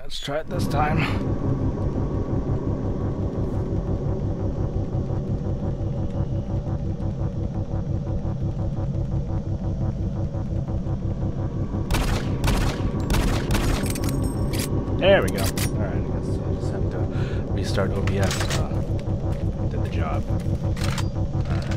Let's try it this time. There we go. Alright, I guess I just have to restart OBS. Did the job. Alright.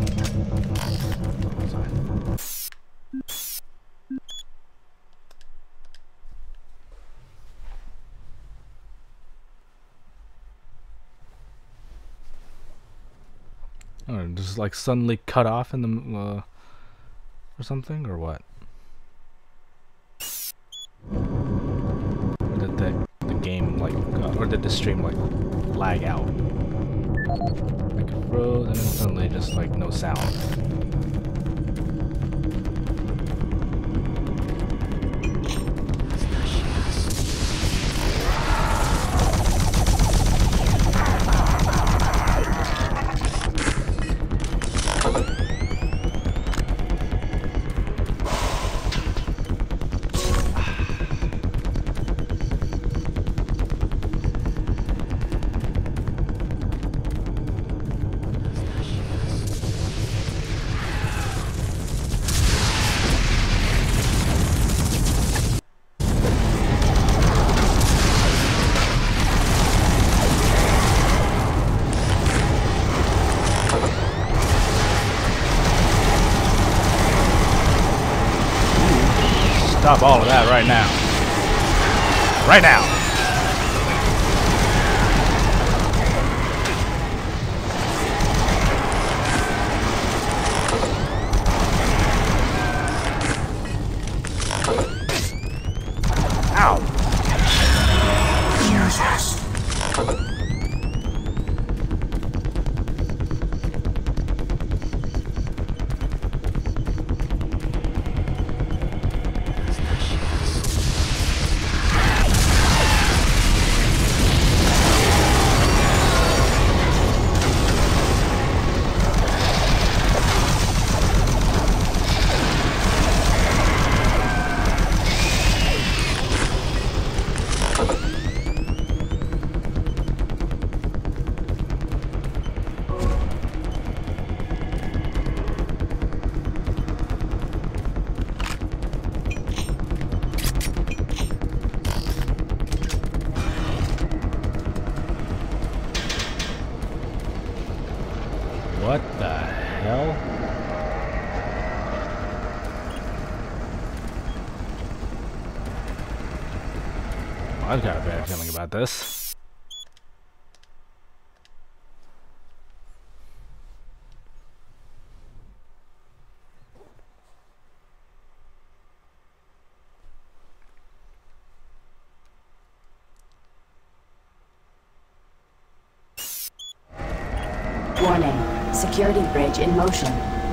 Oh, just like suddenly cut off in the or something, or what? Or did the game like, or did the stream like lag out? Like it froze and then suddenly just like no sound. Stop all of that right now. Right now. Ow. Jesus. What the hell? Well, I've got a bad feeling about this. Warning. Security bridge in motion.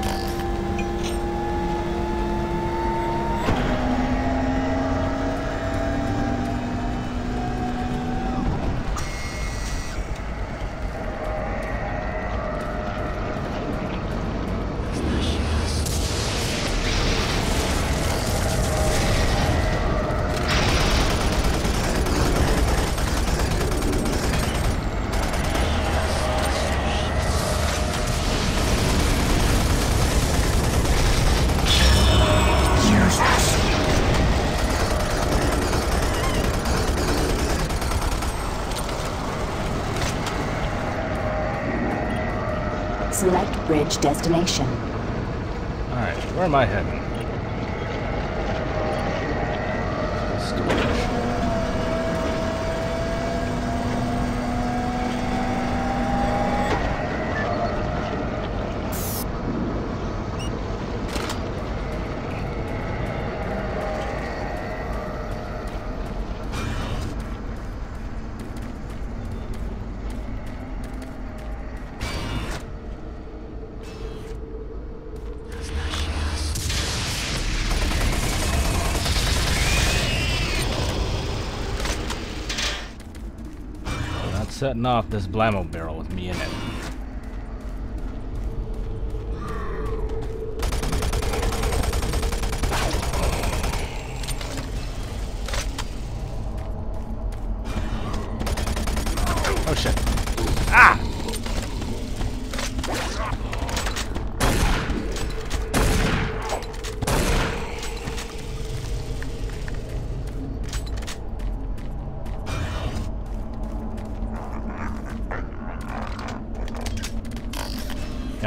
Select bridge destination. Alright, where am I heading? Storage. Setting off this blammo barrel with me in it.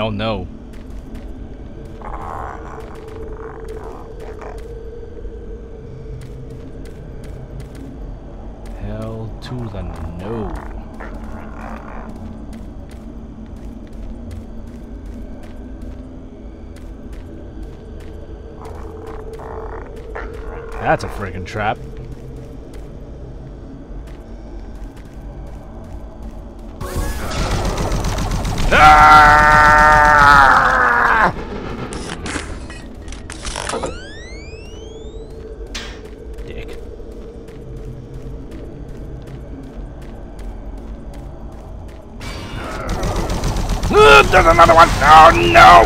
hell no. Hell to the no. That's a friggin' trap. Ah! Dick. There's another one! Oh no!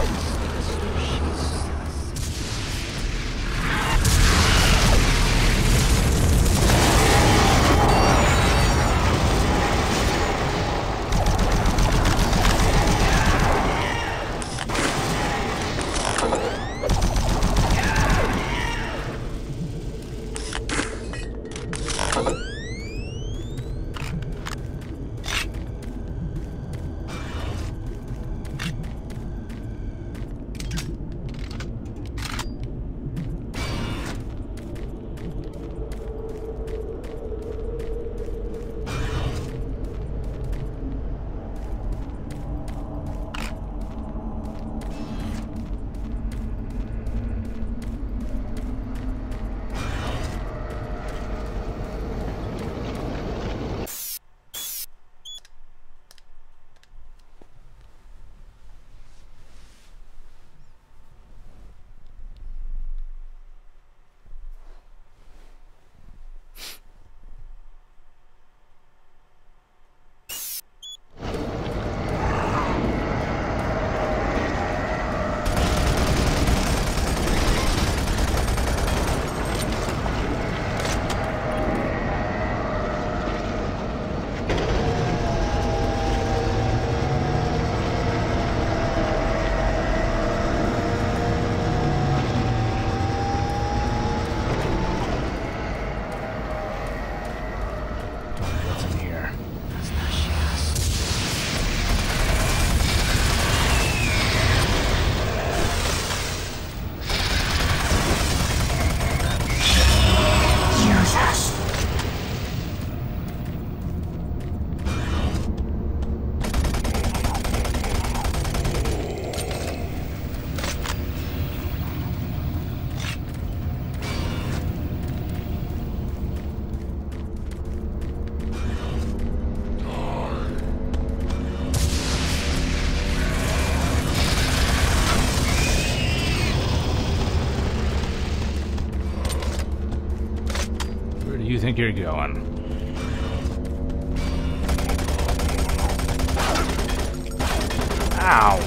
You think you're going? Ow!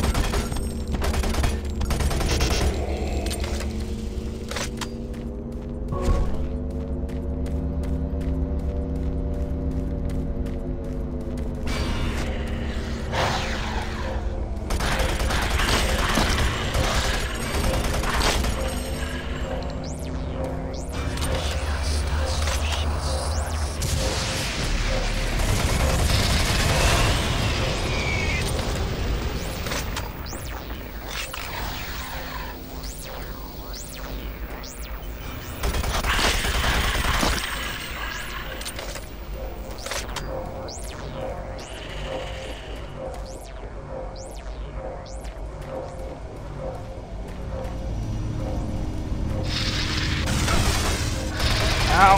Ow.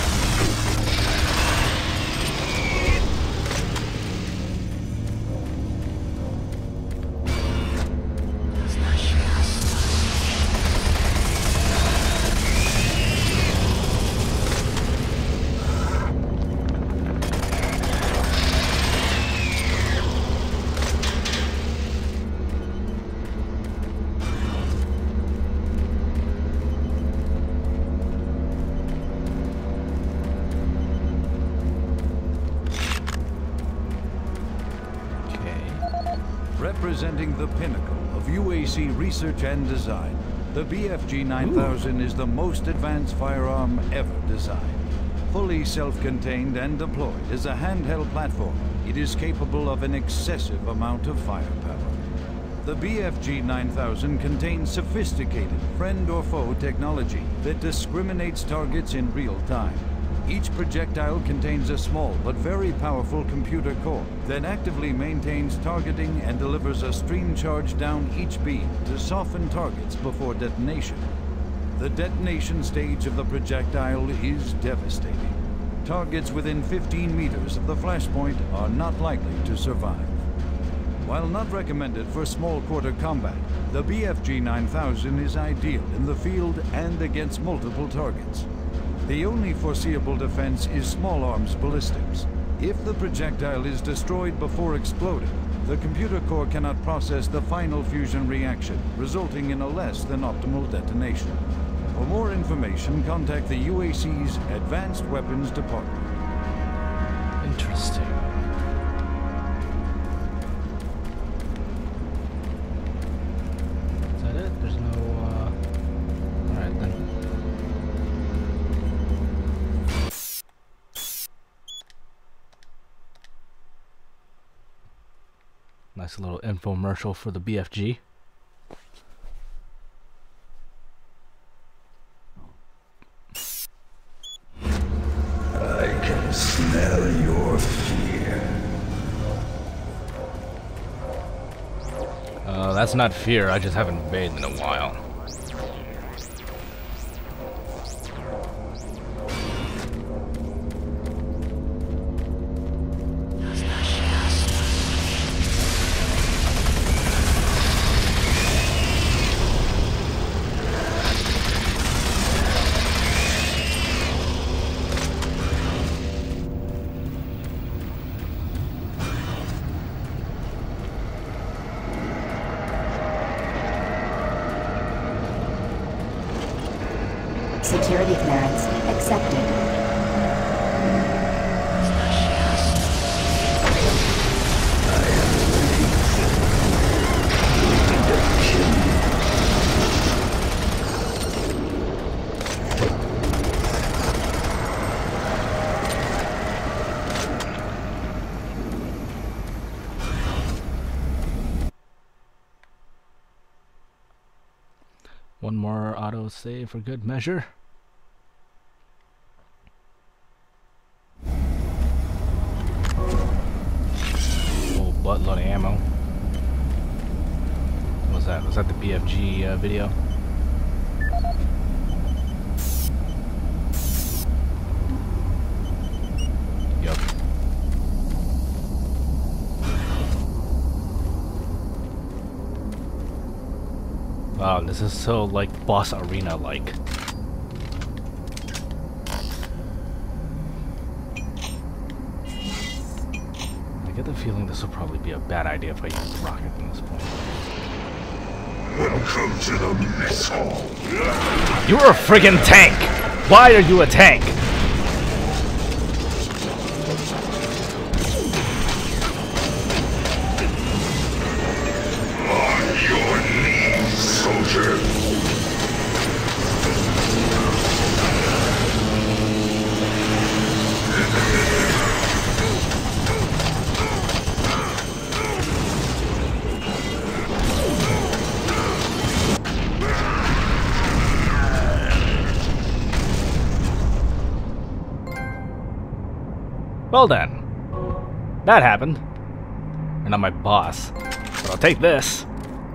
Representing the pinnacle of UAC research and design, the BFG 9000 is the most advanced firearm ever designed. Fully self-contained and deployed as a handheld platform, it is capable of an excessive amount of firepower. The BFG 9000 contains sophisticated friend or foe technology that discriminates targets in real time. Each projectile contains a small but very powerful computer core that actively maintains targeting and delivers a stream charge down each beam to soften targets before detonation. The detonation stage of the projectile is devastating. Targets within 15 meters of the flashpoint are not likely to survive. While not recommended for small quarter combat, the BFG 9000 is ideal in the field and against multiple targets. The only foreseeable defense is small arms ballistics. If the projectile is destroyed before exploding, the computer core cannot process the final fusion reaction, resulting in a less than optimal detonation. For more information, contact the UAC's Advanced Weapons Department. Interesting. Is that it? There's no, alright then. Nice little infomercial for the BFG. I can smell your fear. That's not fear, I just haven't bathed in a while. Security clearance accepted. One more auto save for good measure. Oh, buttload of ammo. What was that? Was that the BFG video? Yup. Wow, this is so like boss arena like. I get the feeling this will probably be a bad idea if I use the rocket from this point. Welcome to the mess hall. You're a friggin' tank! Why are you a tank? On your knees, soldier. Well then. That happened. You're not my boss. But I'll take this.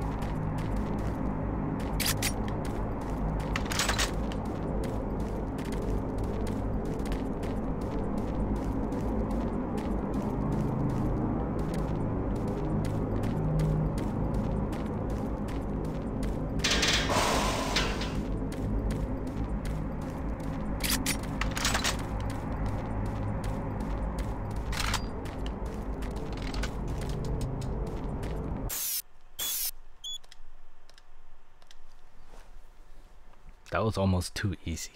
That was almost too easy.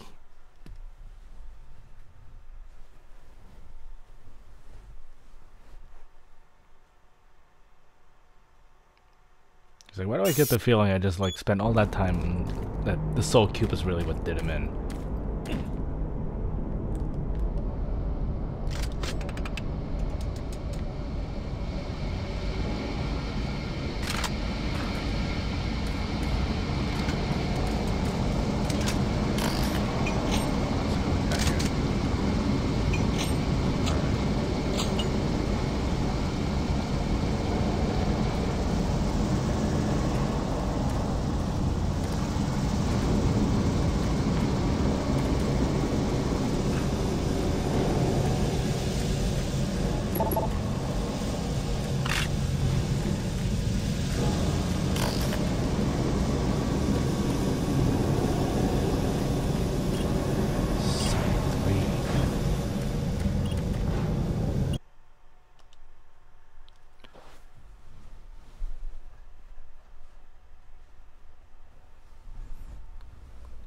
It's like, why do I get the feeling I just like spent all that time and that the soul cube is really what did him in?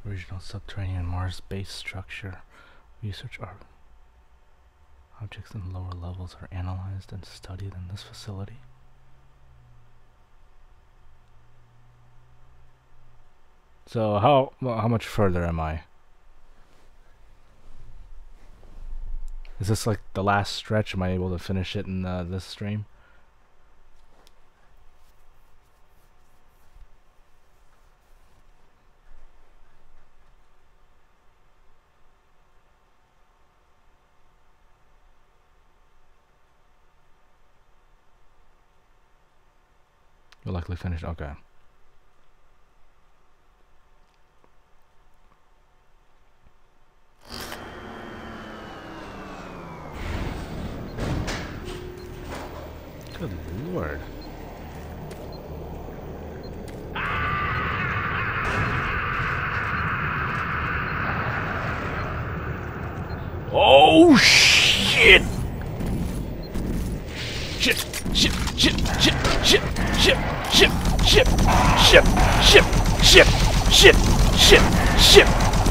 Original subterranean Mars base structure. Research objects in lower levels are analyzed and studied in this facility. So how much further am I? Is this like the last stretch? Am I able to finish it in this stream? You'll likely finish. Okay. Good lord. Oh shit! Shit! Shit! Shit! Shit! Shit! Shit! Shit! Shit! Shit! Shit! Shit! Shit! Shit! Shit!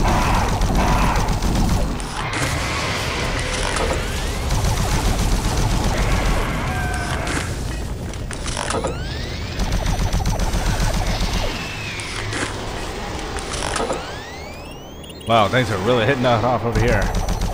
Wow, things are really hitting us off over here.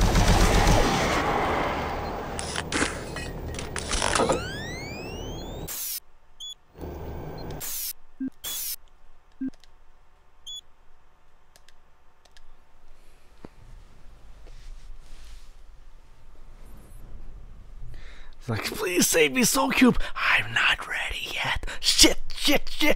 It's like, please save me, Soul Cube. I'm not ready yet. Shit, shit, shit.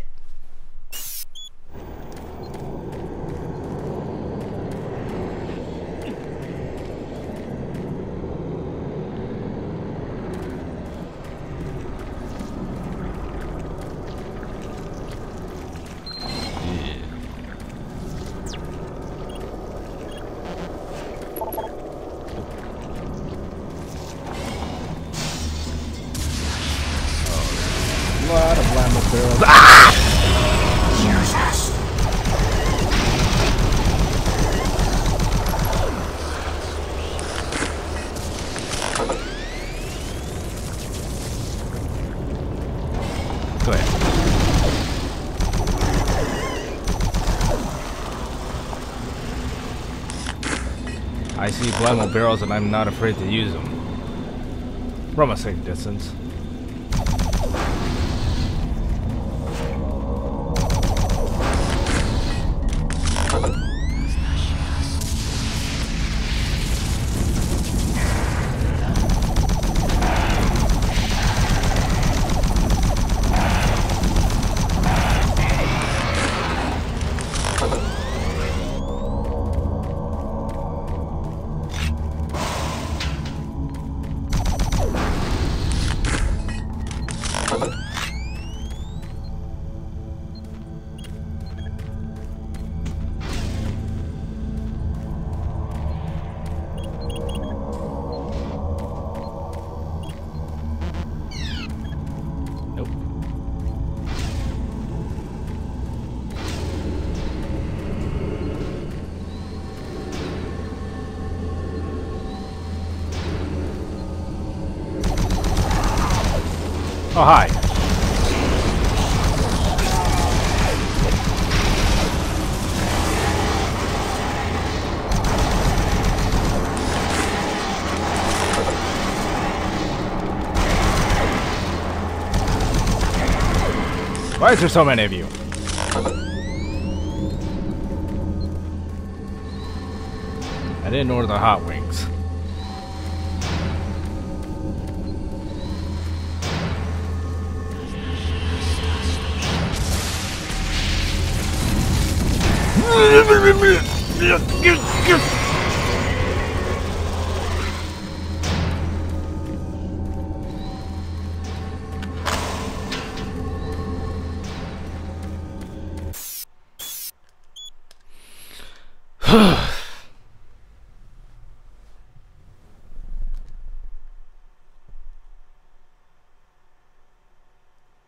I see Blammo barrels and I'm not afraid to use them. From a safe distance. Oh, hi. Why is there so many of you? I didn't order the hot wings.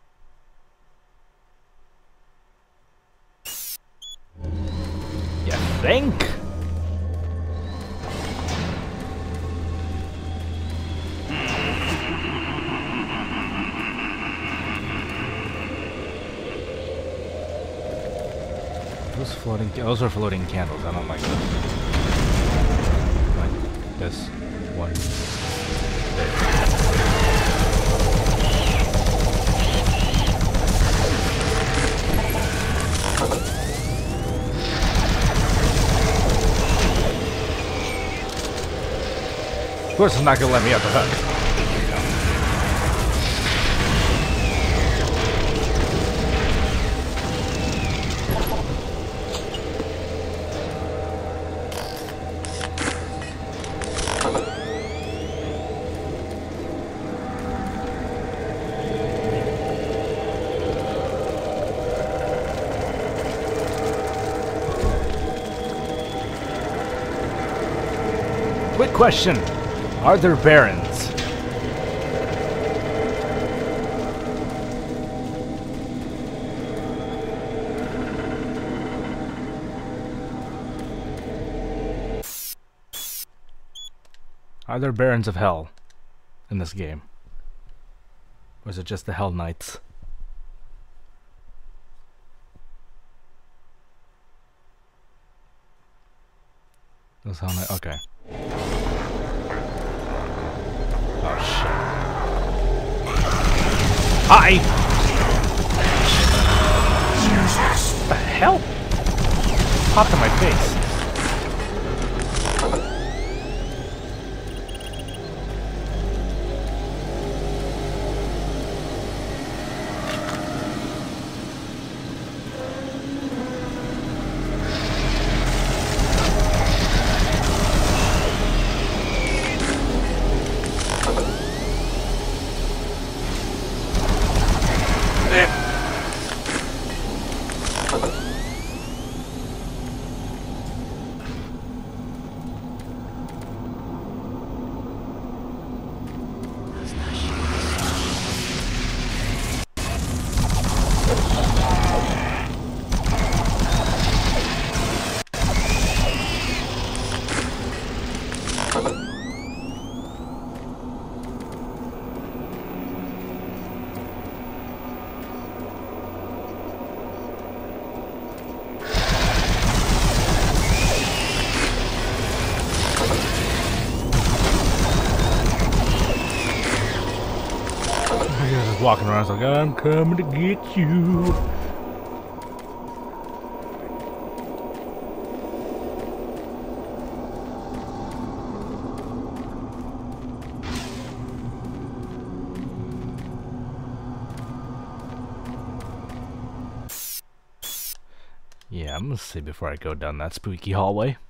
Yeah. think. Those floating, those are floating candles. I don't like those. Like this one. There. Of course, it's not gonna let me out the hook. Quick question. Are there barons? Are there barons of hell in this game? Or is it just the Hell Knights? Those Hell Knights, okay. Oh shit. Hi! What the hell? Popped in my face. Walking around, I was like, I'm coming to get you. Yeah, I'm gonna see before I go down that spooky hallway.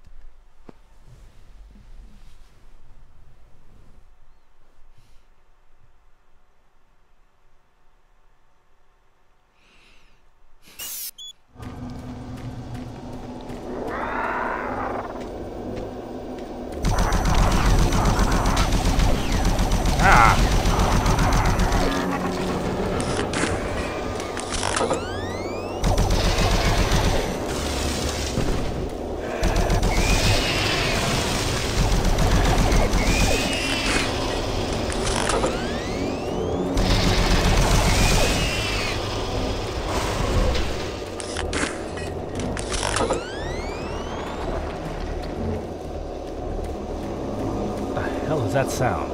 That sound?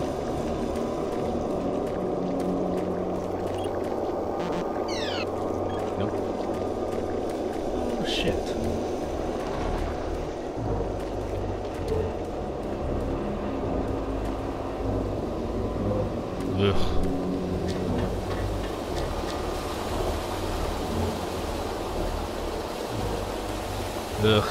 Nope. Oh shit. Ugh. Ugh.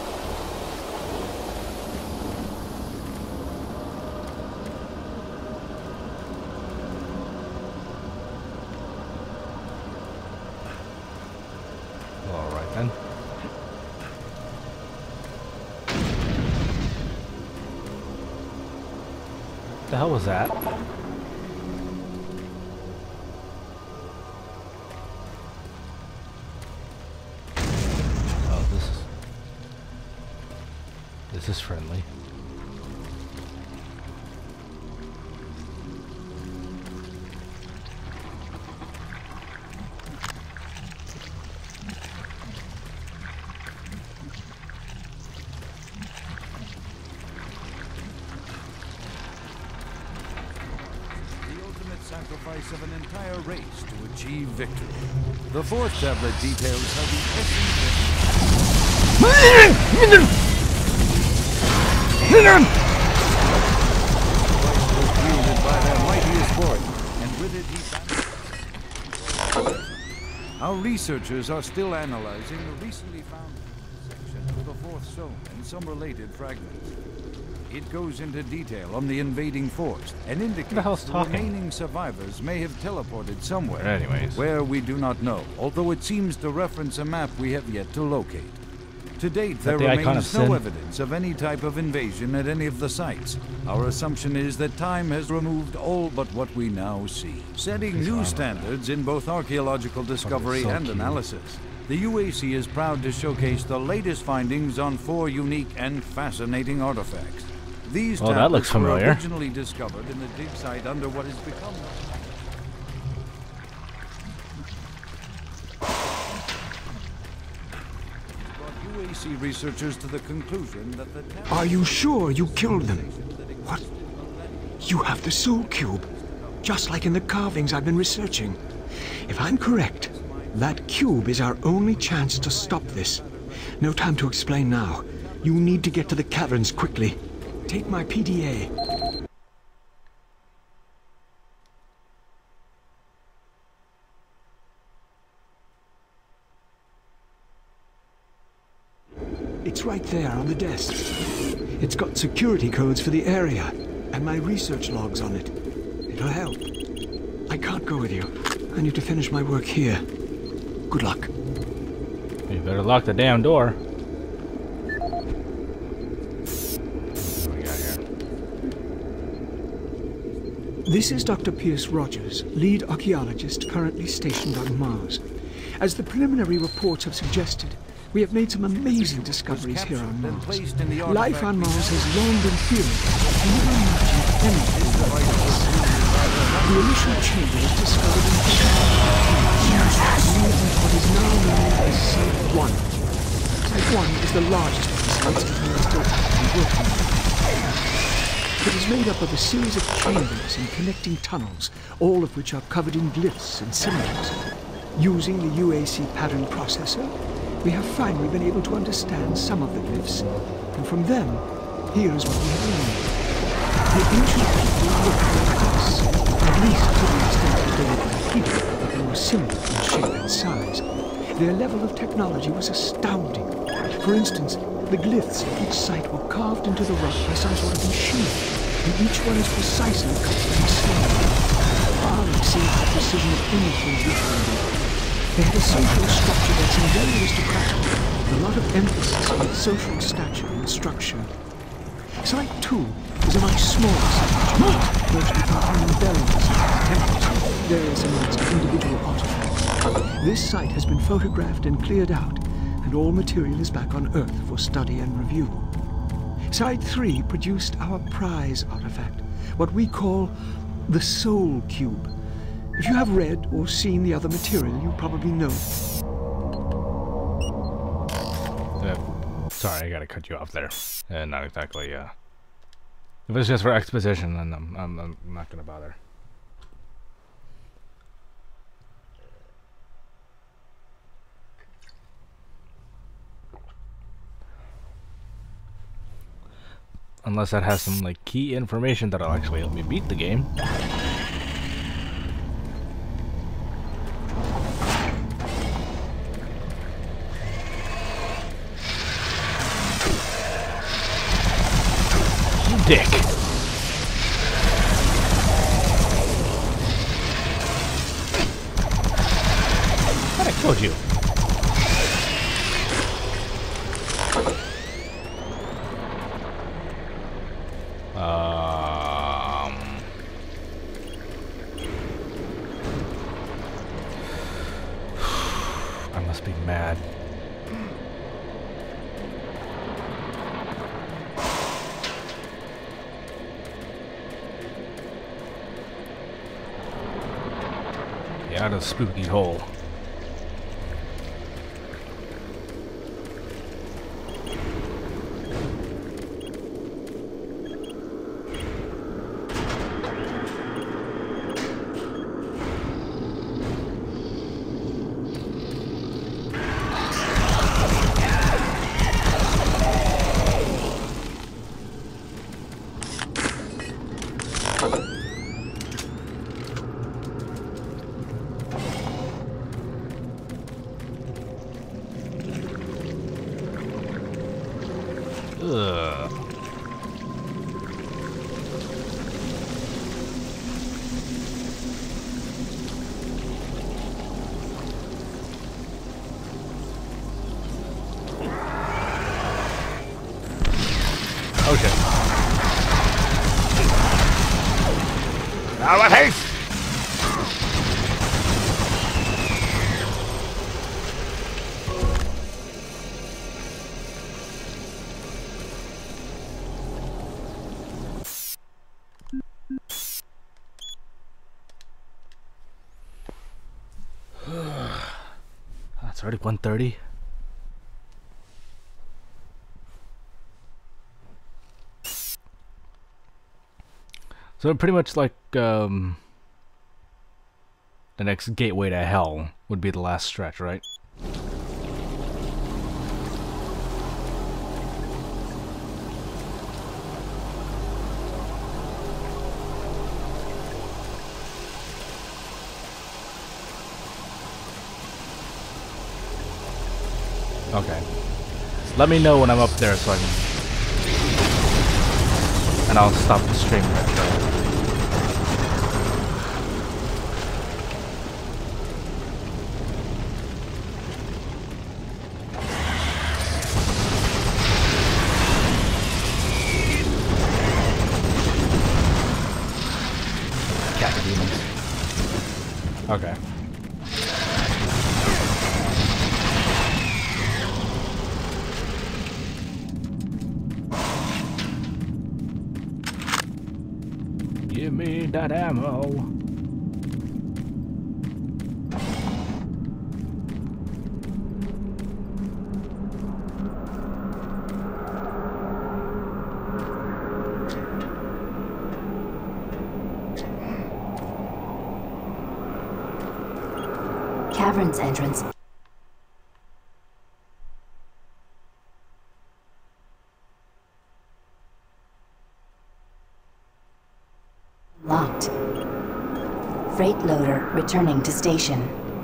What the hell was that? Oh, this is... This is friendly. Sacrifice of an entire race to achieve victory. The fourth tablet details how the was wielded by their mightiest warrior, and with it he Our researchers are still analyzing the recently found section of the fourth stone and some related fragments. It goes into detail on the invading force and indicates the remaining survivors may have teleported somewhere. Anyways. Where we do not know, although it seems to reference a map we have yet to locate. To date, there remains no evidence of any type of invasion at any of the sites. Our assumption is that time has removed all but what we now see, setting new standards in both archaeological discovery and analysis. The UAC is proud to showcase the latest findings on 4 unique and fascinating artifacts. These tablets were originally discovered in the dig site under what has become... brought UAC researchers to the conclusion that the... Are you sure you killed them? What? You have the soul cube, just like in the carvings I've been researching. If I'm correct, that cube is our only chance to stop this. No time to explain now. You need to get to the caverns quickly. Take my PDA. It's right there on the desk. It's got security codes for the area, and my research logs on it. It'll help. I can't go with you. I need to finish my work here. Good luck. You better lock the damn door. This is Dr. Pierce Rogers, lead archaeologist currently stationed on Mars. As the preliminary reports have suggested, we have made some amazing discoveries here on Mars. Life on Mars has long been feared, and never imagined anything like this. The initial chamber was discovered in what is now known as Site 1. Site 1 is the largest of the sites that we are still actively working on. It is made up of a series of chambers and connecting tunnels, all of which are covered in glyphs and symbols. Using the UAC pattern processor, we have finally been able to understand some of the glyphs, and from them, here is what we have learned. The ancient people looked like us, at least to the extent that they looked like people, but they were similar in shape and size. Their level of technology was astounding. For instance, the glyphs at each site were carved into the rock by some sort of machine, and each one is precisely cut from stone. Far exceeds the precision of anything we can do. They had a social structure that seemed very aristocratic, with a lot of emphasis on social stature and structure. Site 2 is a much smaller site, mostly containing bells, temples, and various amounts of individual artifacts. This site has been photographed and cleared out, and all material is back on Earth for study and review. Site 3 produced our prize artifact, what we call the Soul Cube. If you have read or seen the other material, you probably know. Sorry, I gotta cut you off there. Not exactly, If it's just for exposition, then I'm not gonna bother. Unless that has some like key information that'll actually help me beat the game. You dick. What I told you. I must be mad. out of spooky hole. Ugh. Okay. Now what haste? It's already 1:30. So pretty much like the next gateway to hell would be the last stretch, right? Okay. Let me know when I'm up there so I can... And I'll stop the stream right there. Cat demons. Okay. Give me that ammo. Cavern's entrance. Locked. Freight loader returning to station.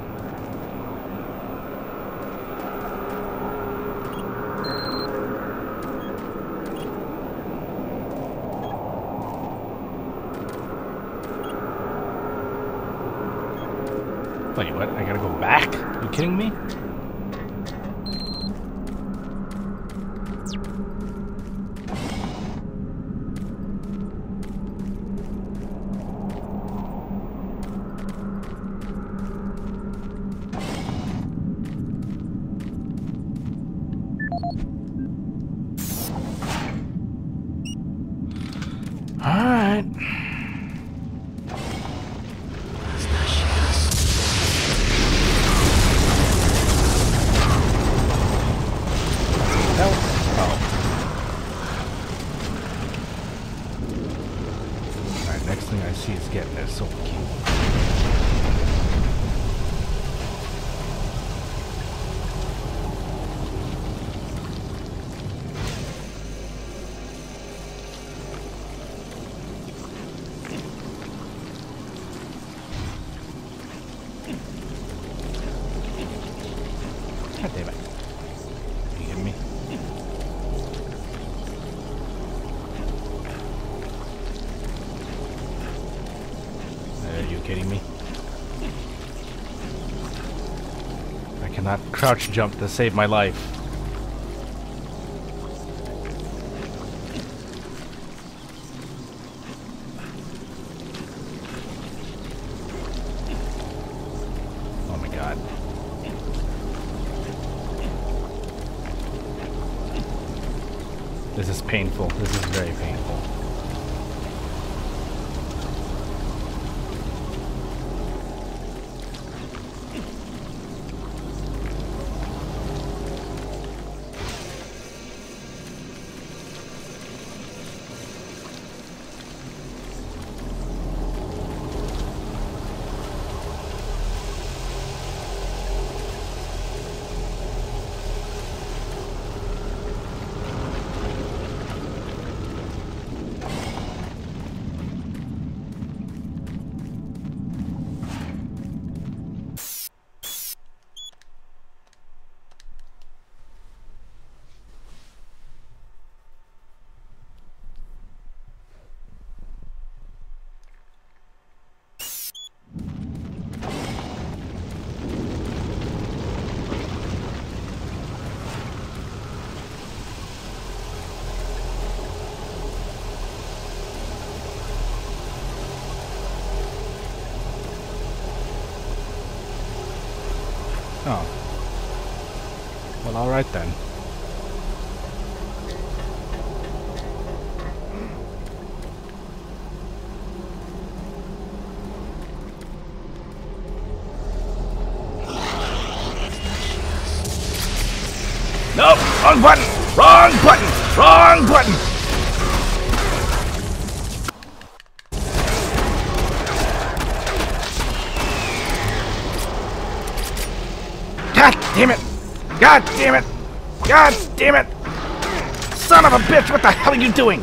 Wait, what? I gotta go back? Are you kidding me? Alright. Alright, next thing I see is getting this soul key. God damn it. Are you kidding me? Are you kidding me? I cannot crouch jump to save my life. Oh my god. This is painful. This is very painful. Well, alright then. No! Wrong button! Wrong button! Wrong button! God damn it! God damn it! God damn it! Son of a bitch! What the hell are you doing?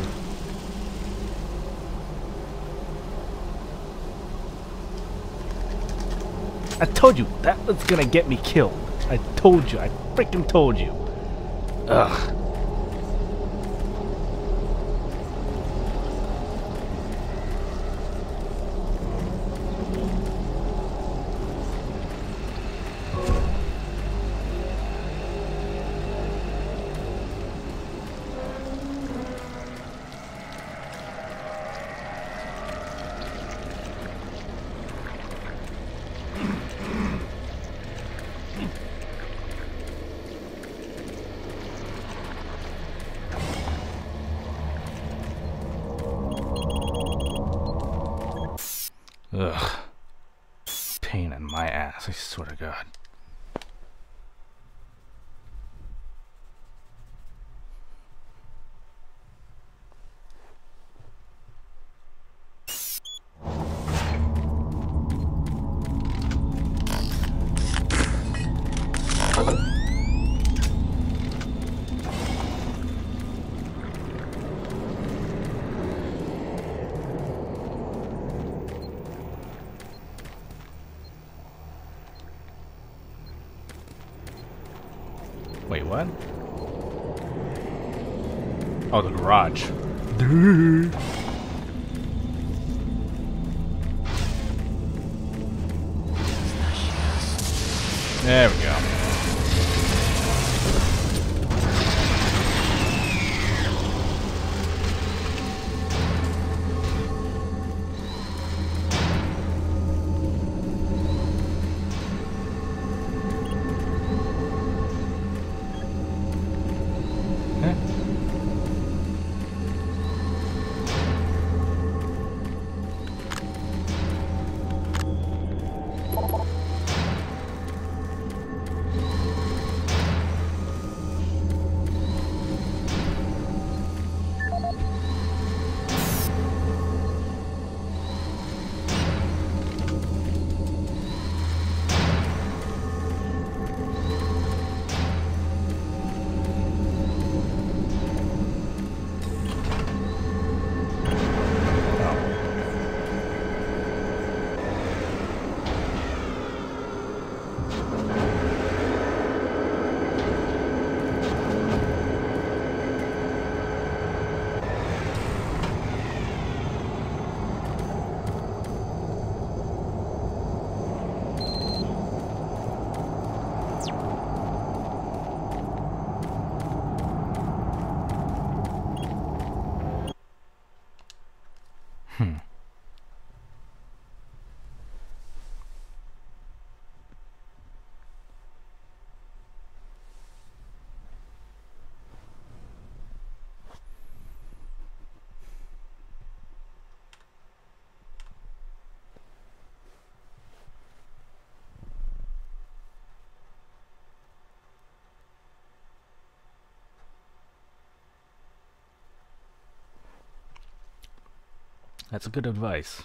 I told you that was gonna get me killed. I told you. I freaking told you. Ugh. Ugh. Pain in my ass, I swear to God. Wait, what? Oh, the garage. There we go. That's good advice.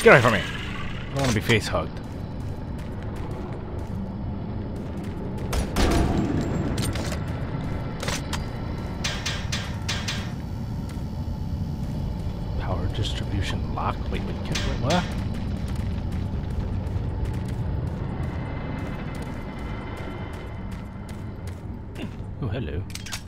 Get away from me. I don't want to be face hugged. Power distribution lock. Wait, what? Oh, hello.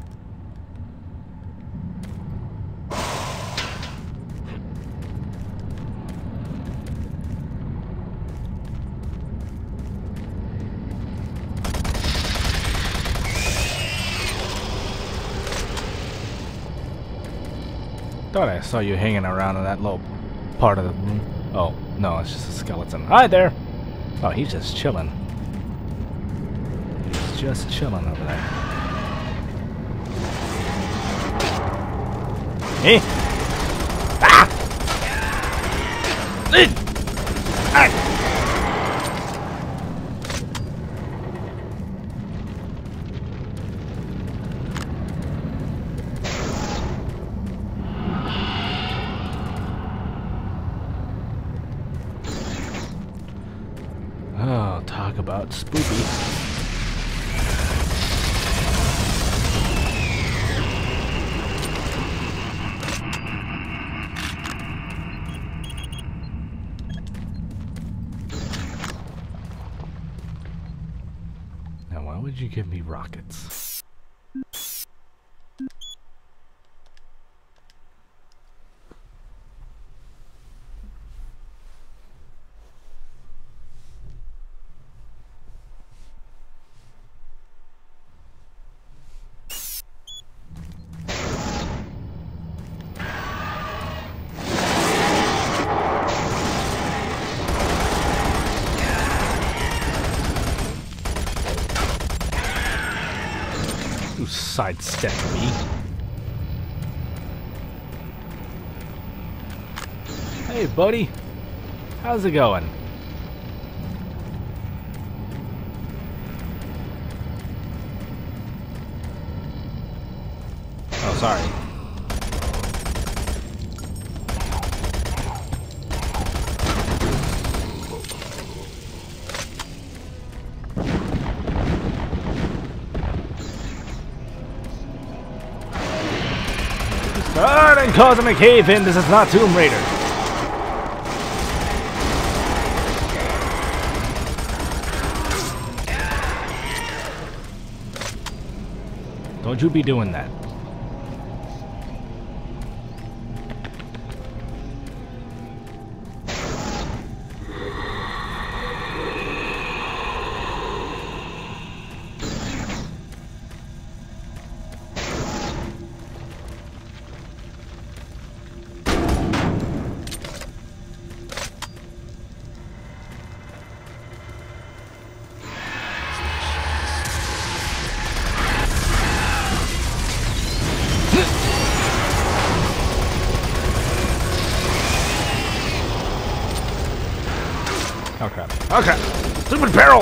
Thought I saw you hanging around in that little part of the room. Oh, no, it's just a skeleton. Hi there! Oh, he's just chilling. He's just chilling over there. Hey! Ah! Ah! Oh, talk about spooky. Now, why would you give me rockets? Sidestep me. Hey, buddy. How's it going? Oh, sorry. Ah, then cause him a cave in. This is not Tomb Raider. Don't you be doing that. Okay. Okay. Stupid barrel!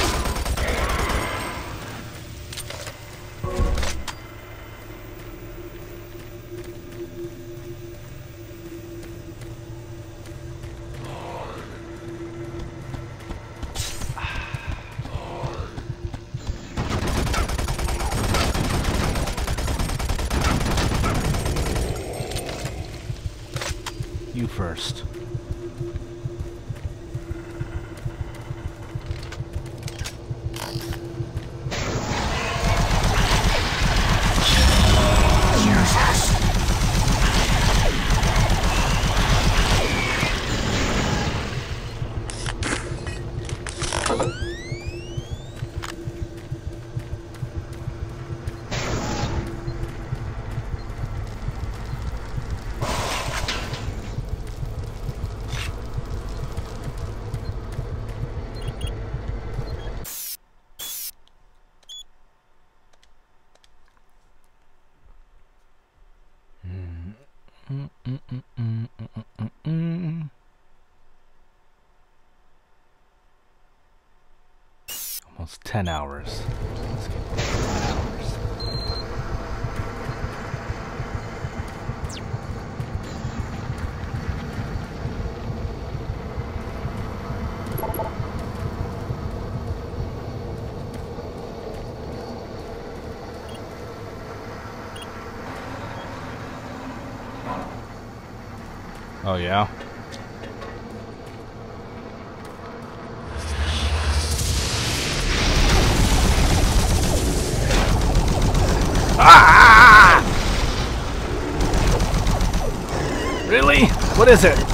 You first. Almost 10 hours. Let's get this 10 hours. Oh, yeah? Ah! Really? What is it?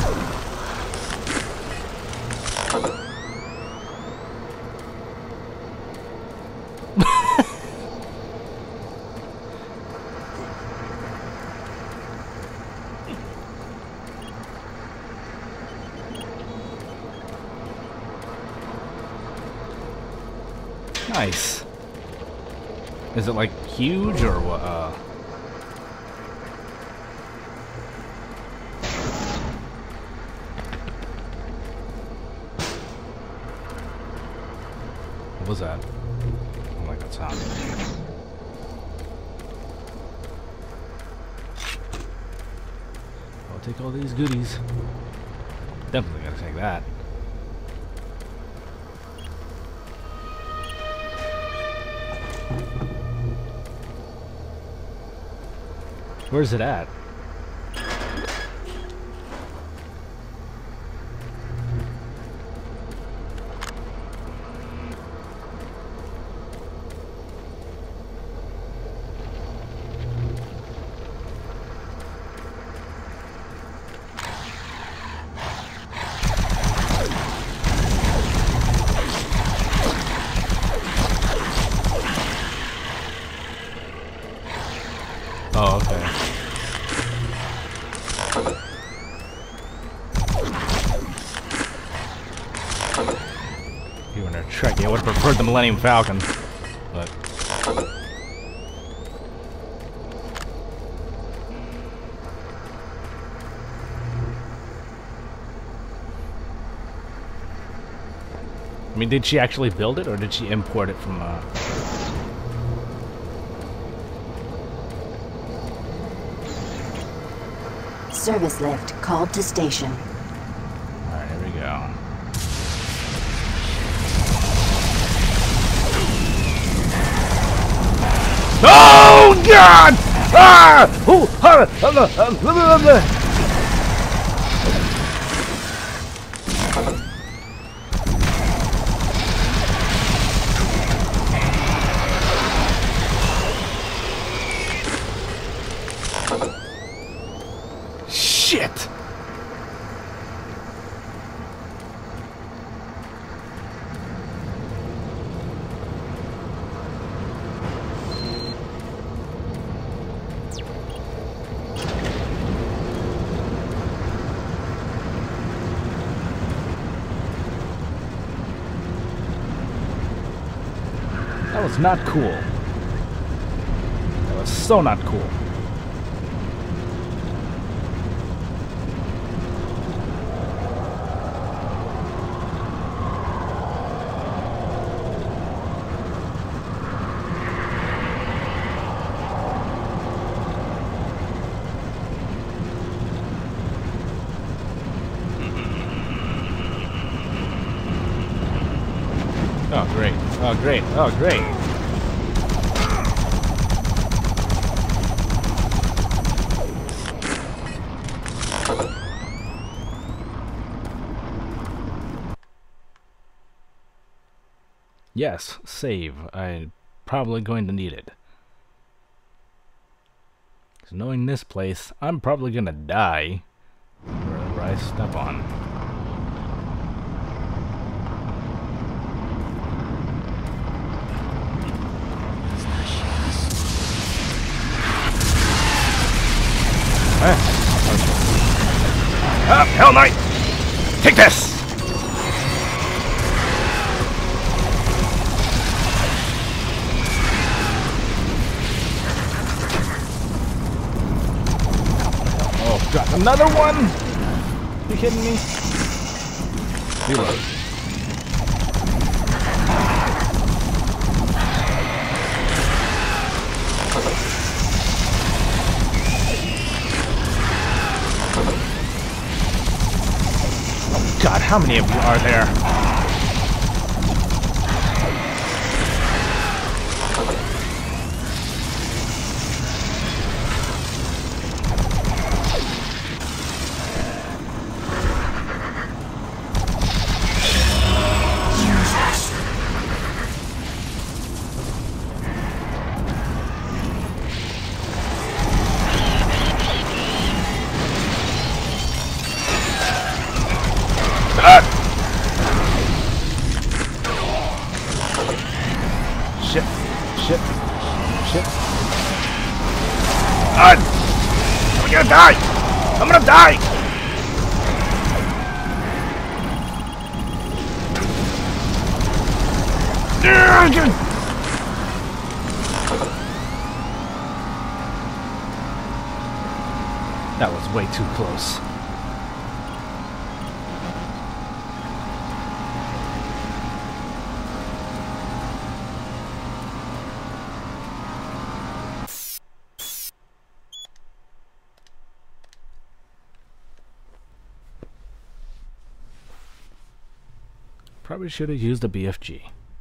Nice. Is it like huge or what? What was that? I don't like that sound. I'll take all these goodies. Definitely gotta take that. Where's it at? Oh, okay. You were in a Trek. I would have preferred the Millennium Falcon, but I mean, did she actually build it, or did she import it from? Service lift called to station. All right, here we go. Oh God! Ah! Ooh, shit! That was not cool. That was so not cool. Oh, great. Oh, great. Oh, great. Yes, save. I'm probably going to need it. 'Cause knowing this place, I'm probably gonna die wherever I step on. Ah, Hell Knight! Take this! Oh God, another one? You kidding me? Reload. God, how many of you are there? gonna die! I'm gonna die! That was way too close. Probably should have used the BFG.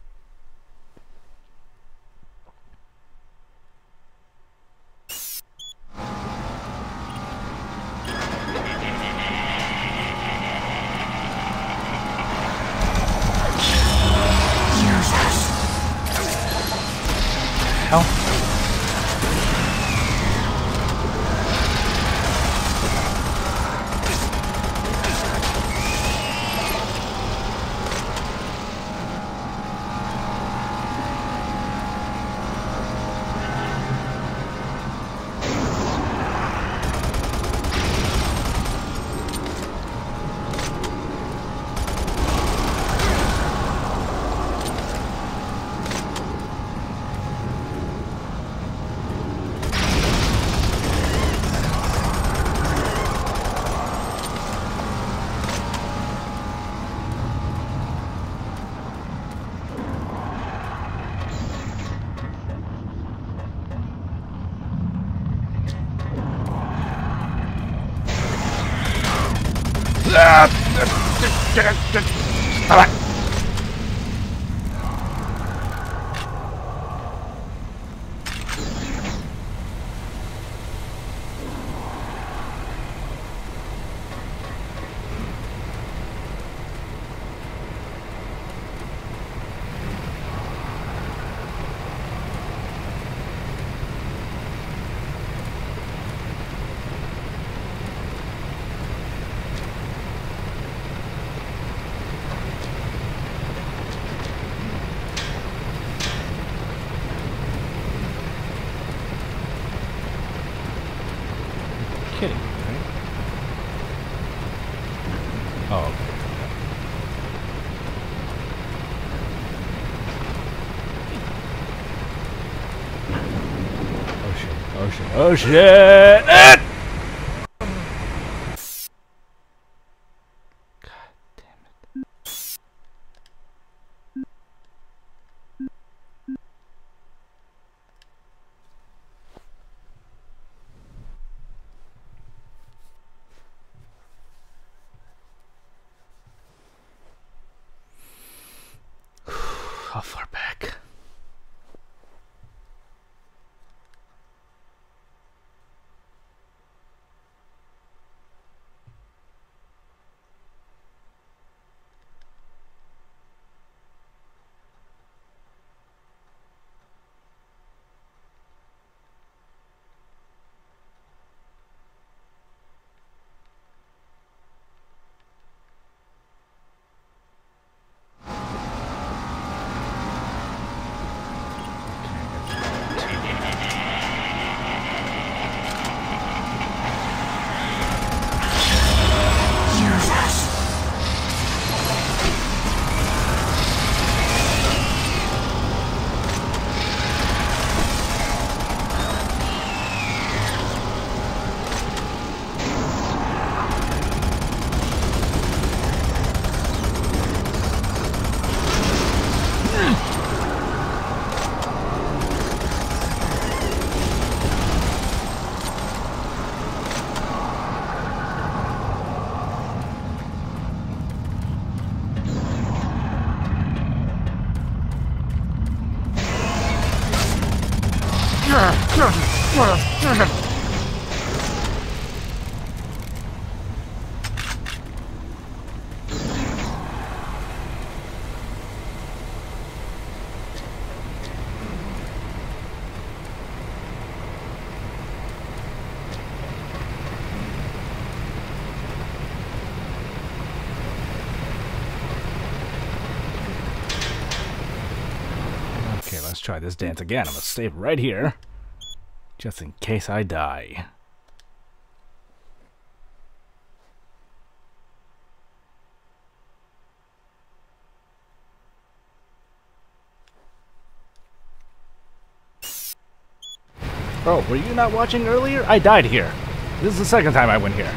Hell? Stop it! Kidding, right? Oh, okay. Oh shit, oh shit, oh shit! Ah! God damn it. How far back? Okay, let's try this dance again. I'm gonna stay right here, just in case I die. Bro, were you not watching earlier? I died here. This is the second time I went here.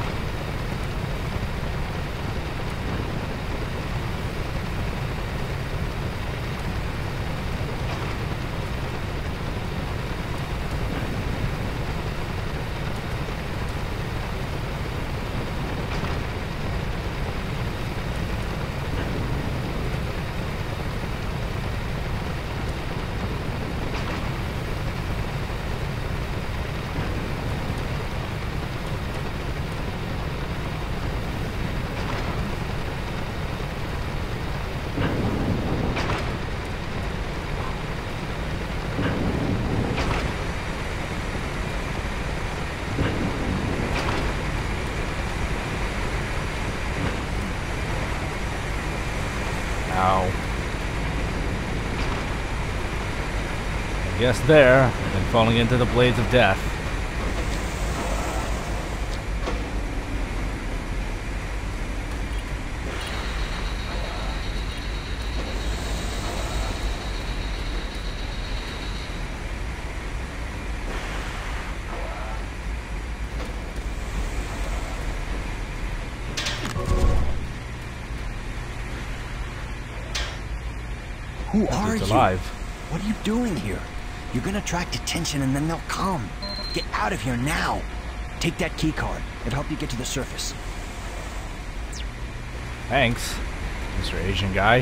Ow. I guess there, I've been falling into the blades of death. Who are It's you? alive. What are you doing here? You're gonna attract attention and then they'll come. Get out of here now. Take that key card. It'll help you get to the surface. Thanks, Mr. Asian guy.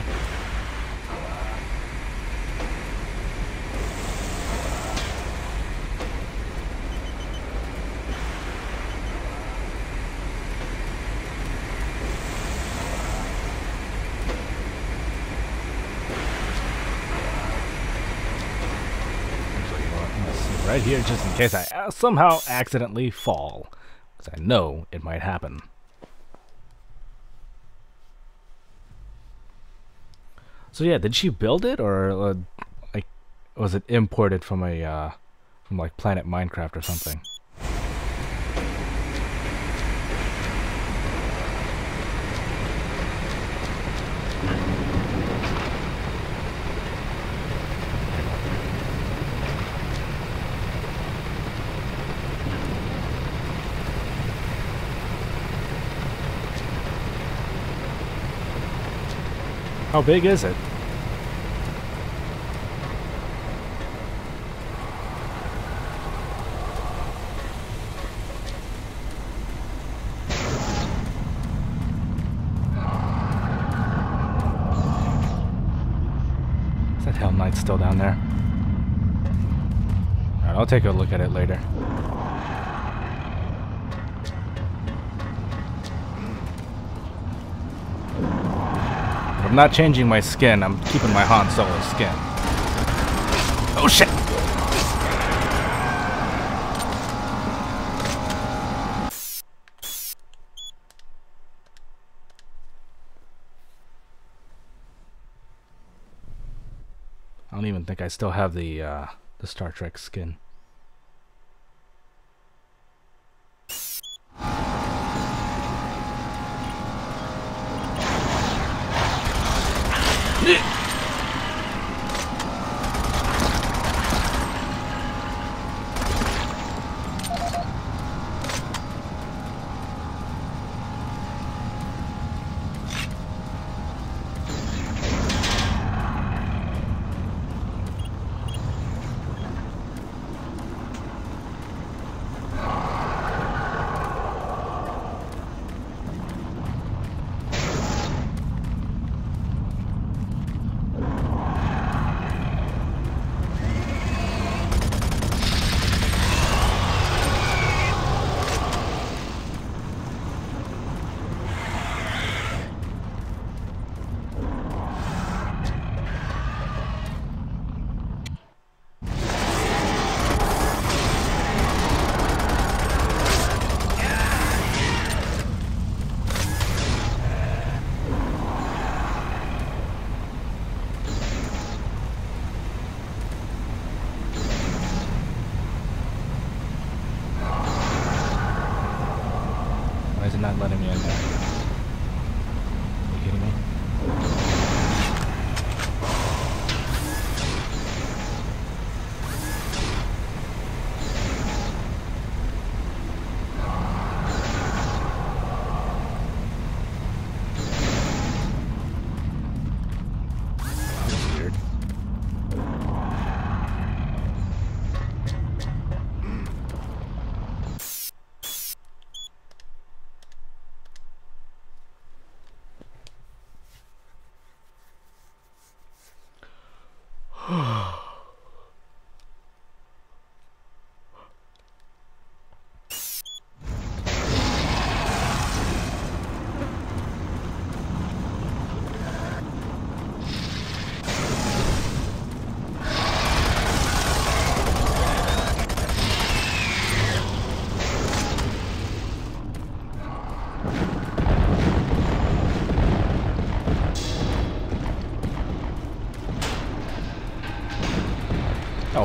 Right here, just in case I somehow accidentally fall, because I know it might happen. So yeah, did she build it, or like was it imported from a from like Planet Minecraft or something? How big is it? Is that Hell Knight still down there? Alright, I'll take a look at it later. I'm not changing my skin, I'm keeping my Han Solo skin. Oh shit! I don't even think I still have the Star Trek skin. Why is it not letting me in there? Are you kidding me?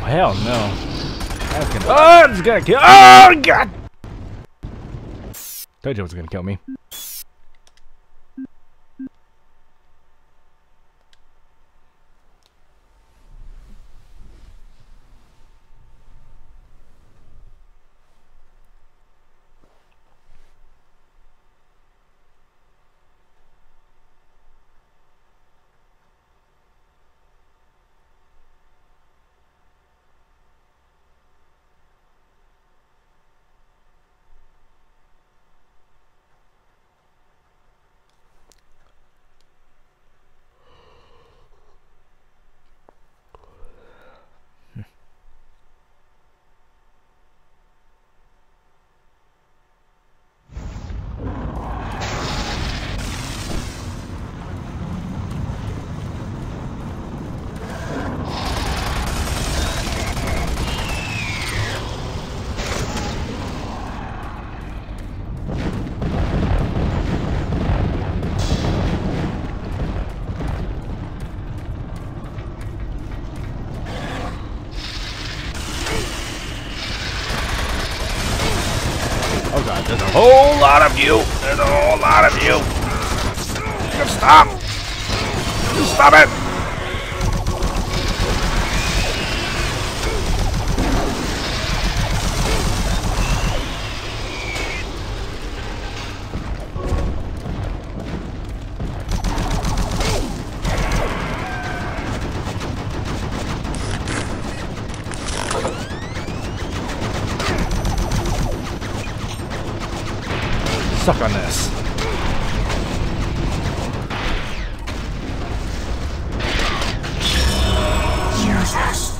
hell no. That's gonna. Oh, it's gonna kill. Oh, God! Told you it was gonna kill me. Oh God, there's a whole lot of you! There's a whole lot of you! Just stop! Just stop it! Suck on this. Jesus.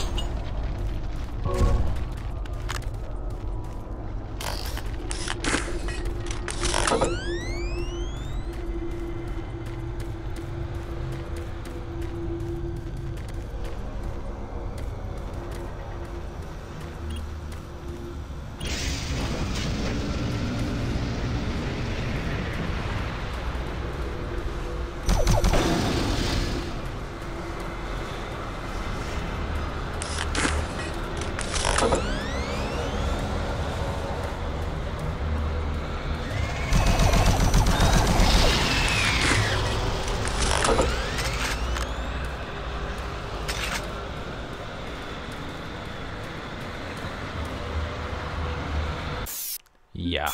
Yeah.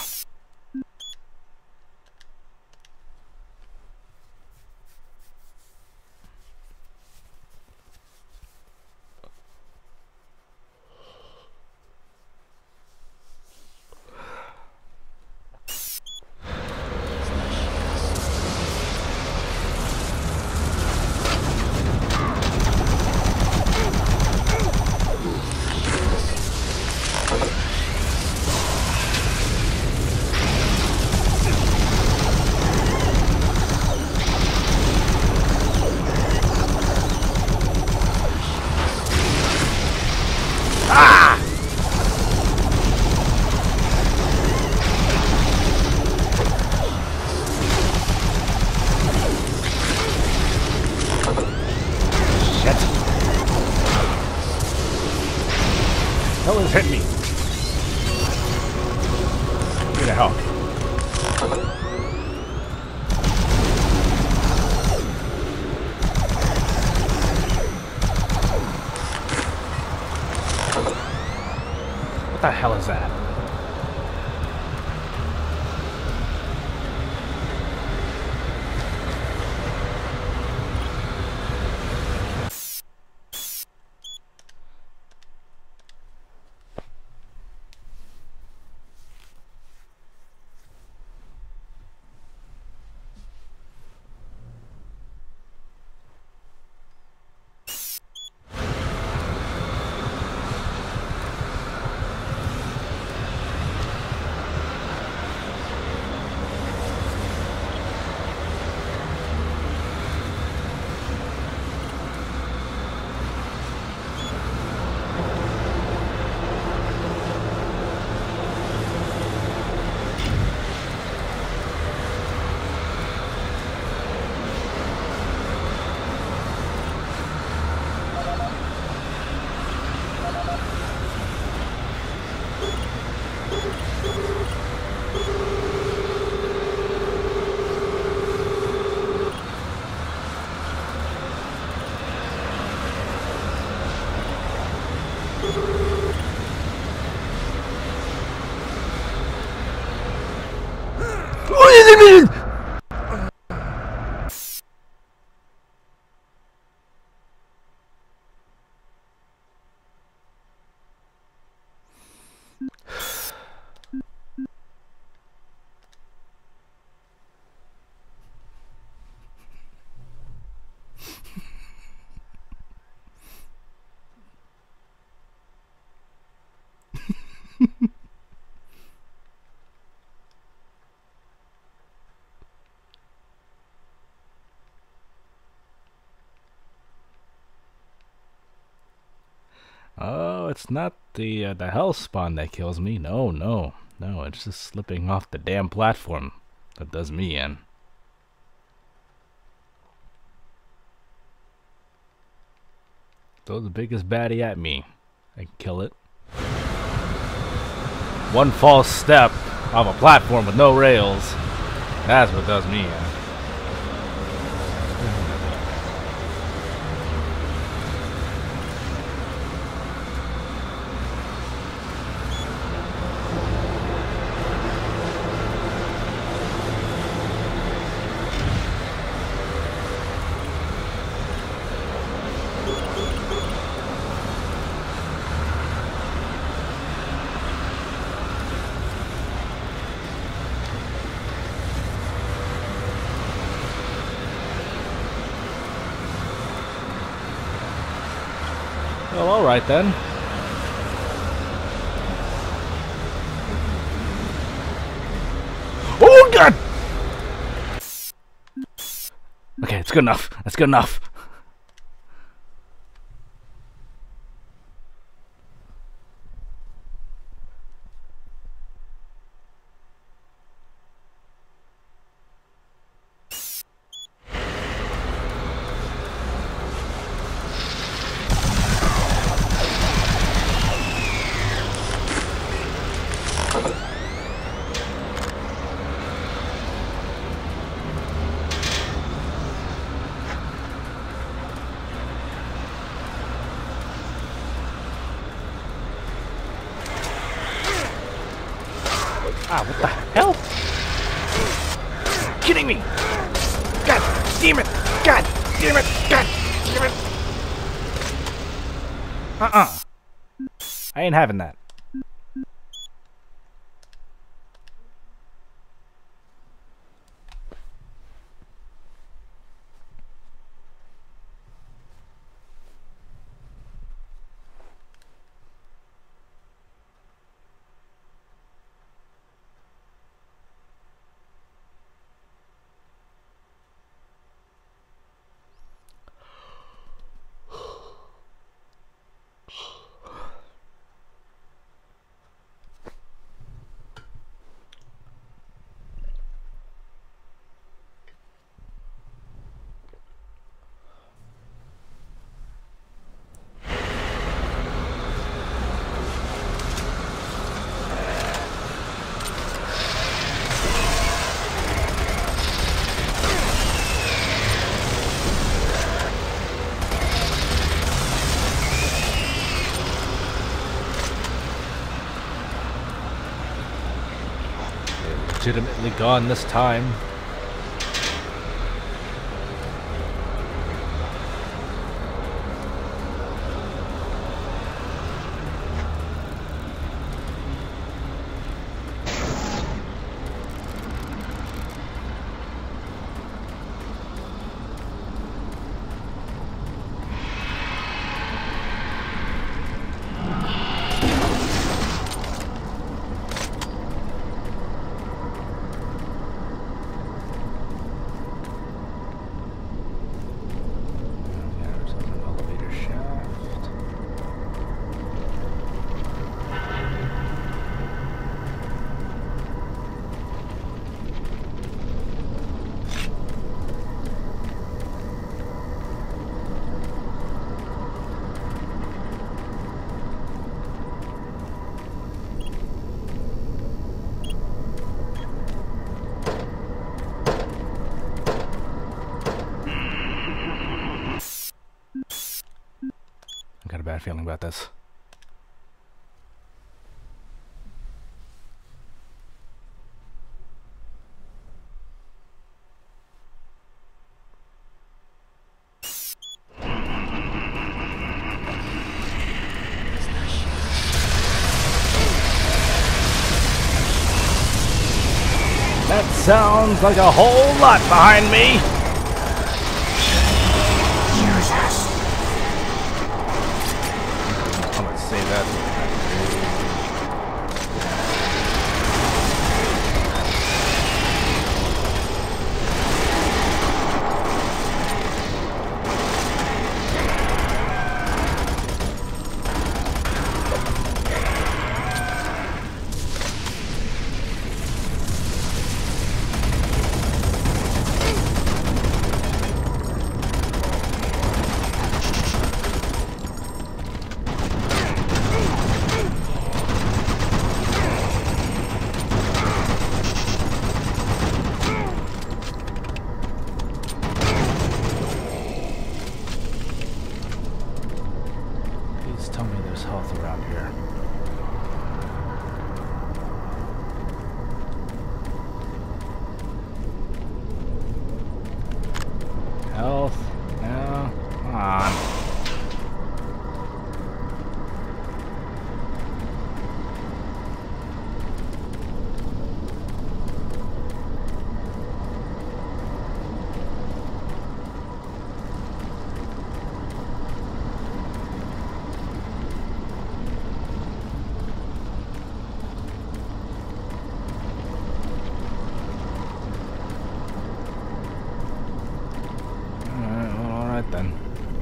Hell is hitting me. Give me the hell. What the hell is that? Oh, it's not the hell spawn that kills me. No, no, no. It's just slipping off the damn platform that does me in. Throw the biggest baddie at me. I can kill it. One false step off a platform with no rails. That's what does me in. Well, alright then. Oh god! Okay, it's good enough. That's good enough. Ah, what the hell? Are you kidding me? God damn it! God damn it! God damn it! I ain't having that. Legitimately gone this time. I've got a bad feeling about this. That sounds like a whole lot behind me. I'm gonna say that. Tell me there's health around here. Health? No. Come on. Then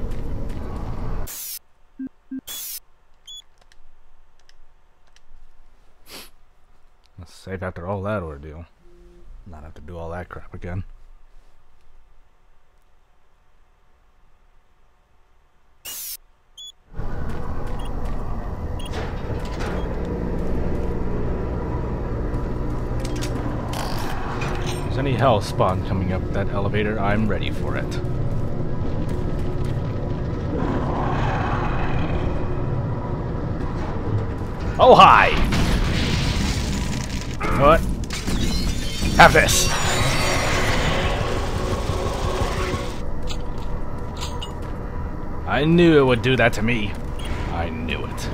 let's save after all that ordeal. Not have to do all that crap again. If there's any hell spawn coming up that elevator, I'm ready for it. Oh, hi! What? Have this! I knew it would do that to me. I knew it.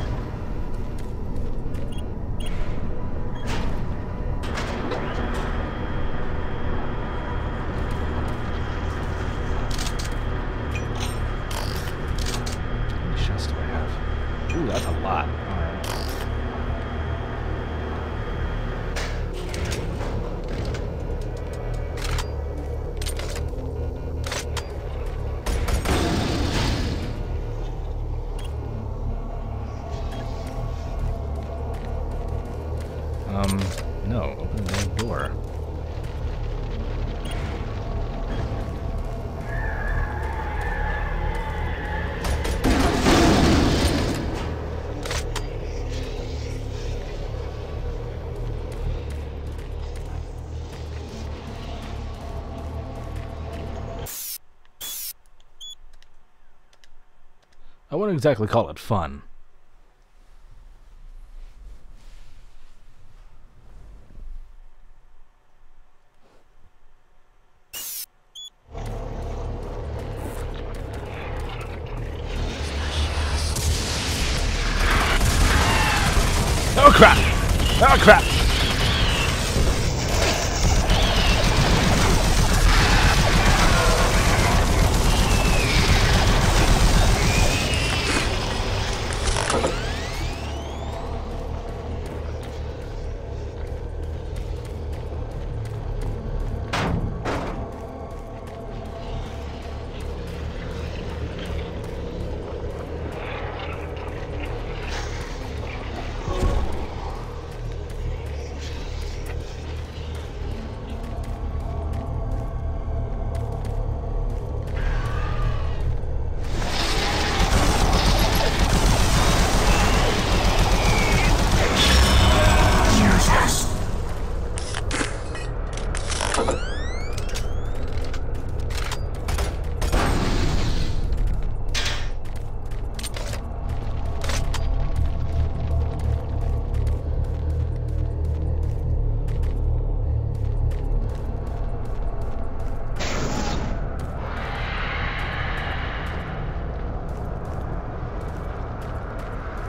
How many shots do I have? Ooh, that's a lot. No, open the damn door. I wouldn't exactly call it fun. Oh crap! Oh crap!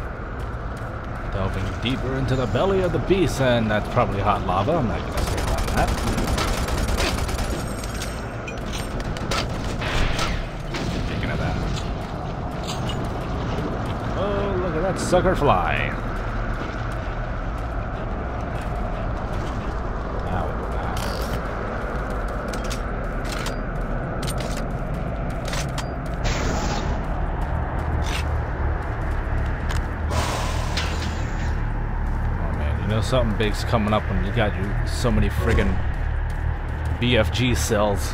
Delving deeper into the belly of the beast, and that's probably hot lava. I'm not gonna say that. that. Speaking of that. Oh, look at that sucker fly. Now what do that? Oh man, you know something big's coming up when you got so many friggin' BFG cells.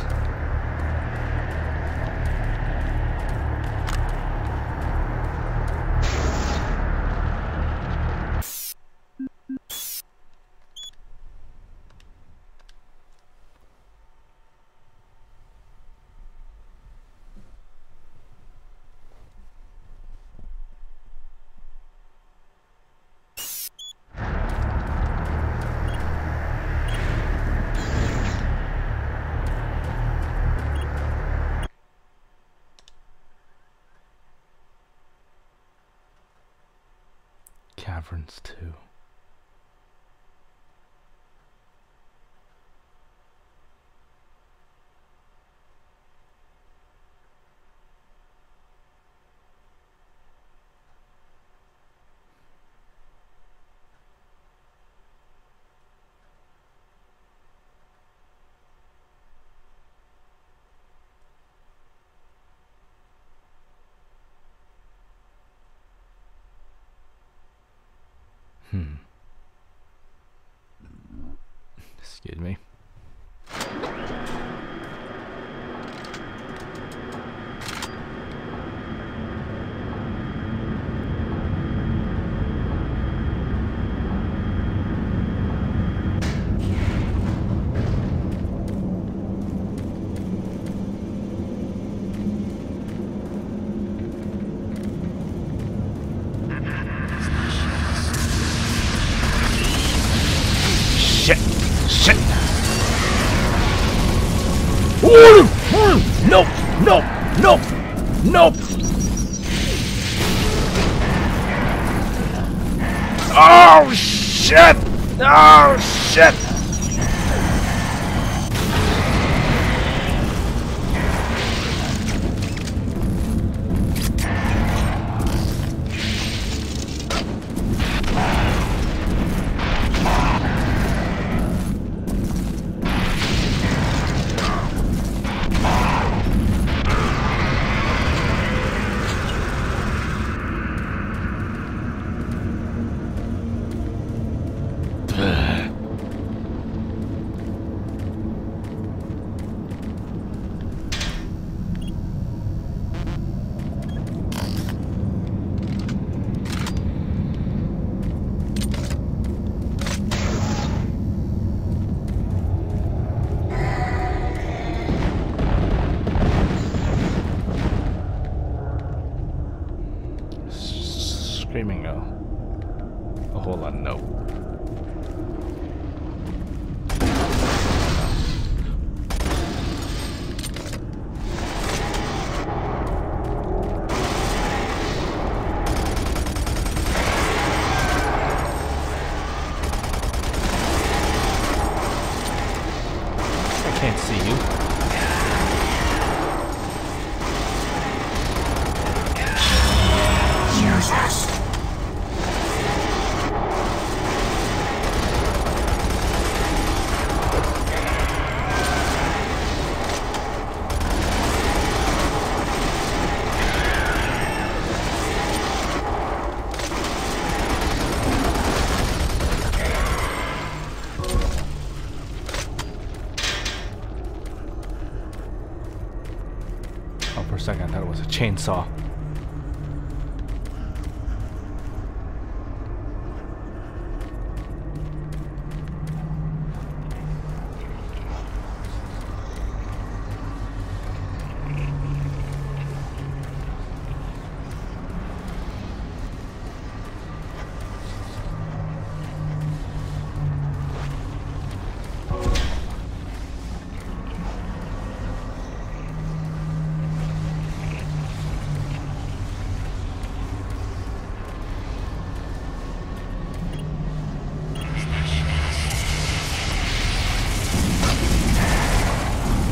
Caverns too. Excuse me. Shit! Shit! Nope! Nope! Nope! Nope! Oh shit! Oh shit! Screaming a whole lot. No. I can't see you. Jesus. Oh, for a second I thought it was a chainsaw.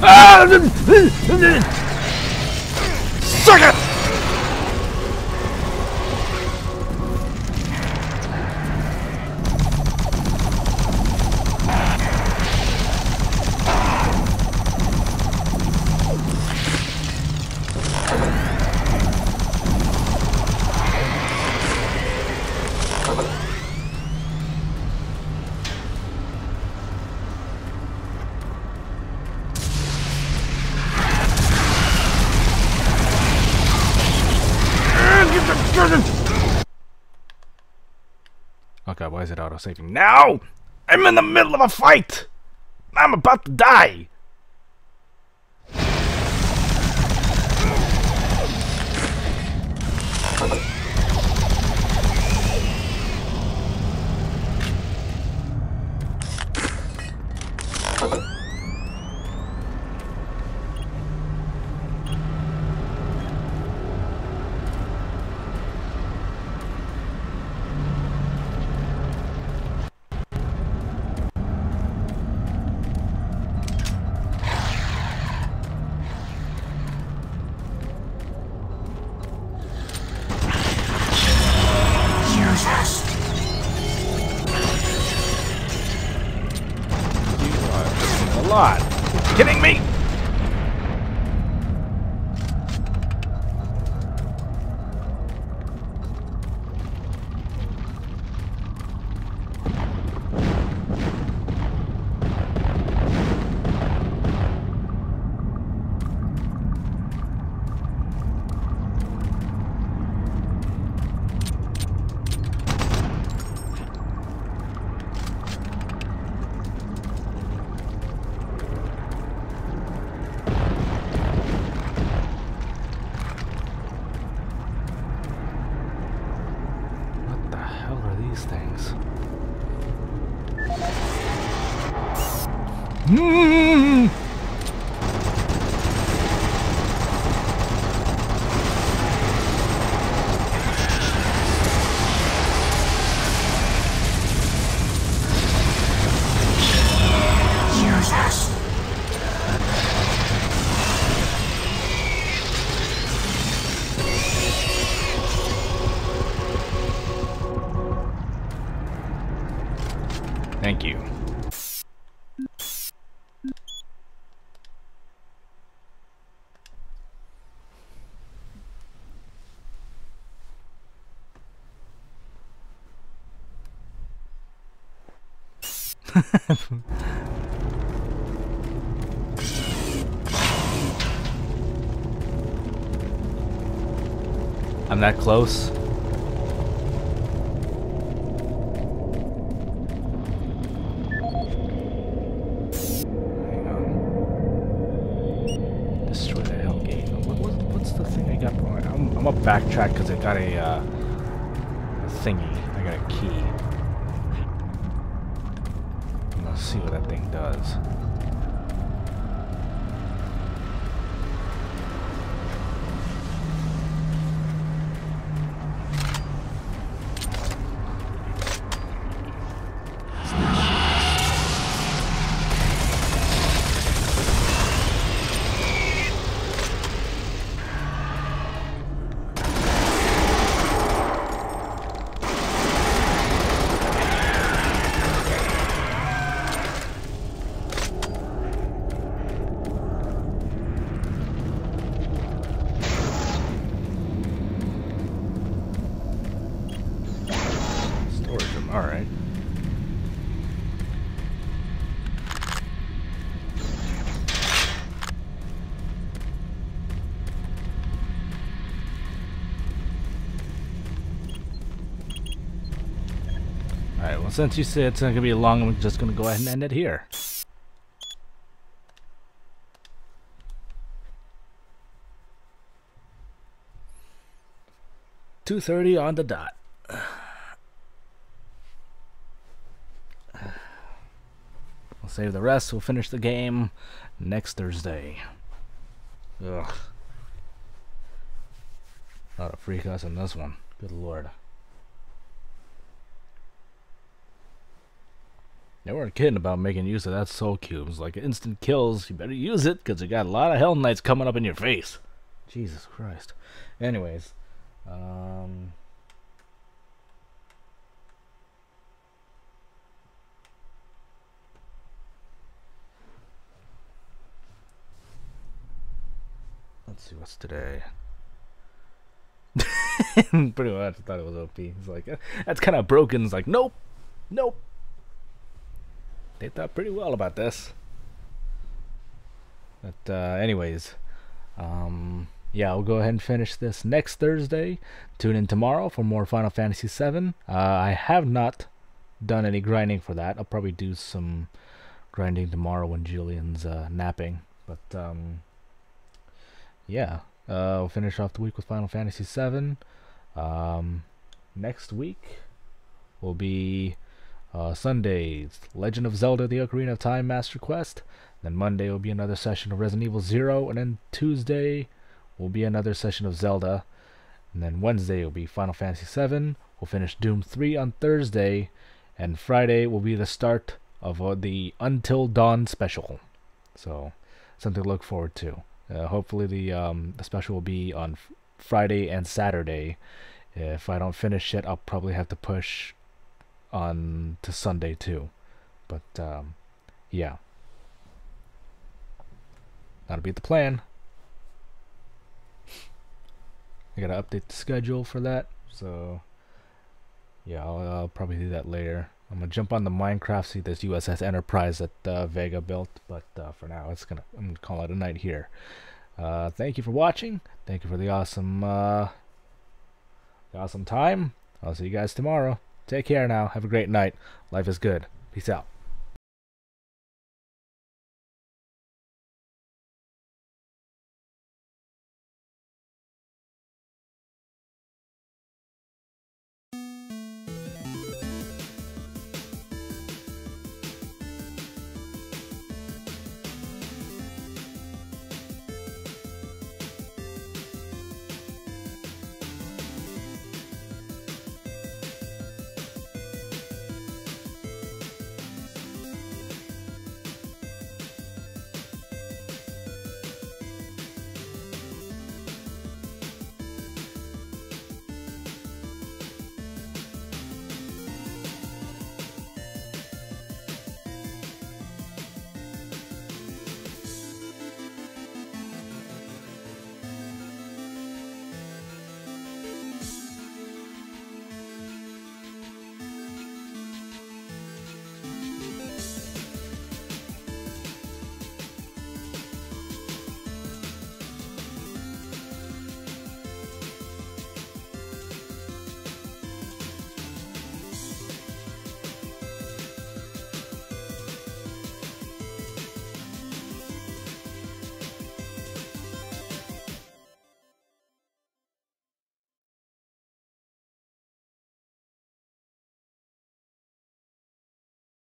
Suck it! Okay, why is it auto-saving now? I'm in the middle of a fight! I'm about to die! A lot. Kidding me? Things. Thank you. I'm that close. Hang on. Destroy the hell gate. What's the thing I got? I'm gonna backtrack because I got a thingy. I got a key. I'm gonna see what that thing does. Alright. Alright, well, since you said it's not gonna be long, I'm just gonna go ahead and end it here. $2:30 on the dot. We'll save the rest. We'll finish the game next Thursday. Ugh. A lot of freak us in this one. Good lord. They weren't kidding about making use of that soul cubes. Like instant kills, you better use it because you got a lot of Hell Knights coming up in your face. Jesus Christ. Anyways, let's see what's today. Pretty much, I thought it was OP. He's like, that's kind of broken. It's like, nope, nope. They thought pretty well about this. But anyways, yeah, I'll go ahead and finish this next Thursday. Tune in tomorrow for more Final Fantasy VII. I have not done any grinding for that. I'll probably do some grinding tomorrow when Julian's napping. But yeah, we'll finish off the week with Final Fantasy VII. Next week will be Sundays, Legend of Zelda: The Ocarina of Time Master Quest. Then Monday will be another session of Resident Evil 0, and then Tuesday will be another session of Zelda, and then Wednesday will be Final Fantasy VII. We'll finish Doom 3 on Thursday, and Friday will be the start of the Until Dawn special. So something to look forward to. Hopefully the special will be on Friday and Saturday. If I don't finish it, I'll probably have to push on to Sunday too. But yeah, that'll be the plan. I gotta update the schedule for that, so yeah, I'll probably do that later. I'm gonna jump on the Minecraft, see this USS Enterprise that Vega built, but for now I'm gonna call it a night here. Thank you for watching. Thank you for the awesome time. I'll see you guys tomorrow. Take care now. Have a great night. Life is good. Peace out.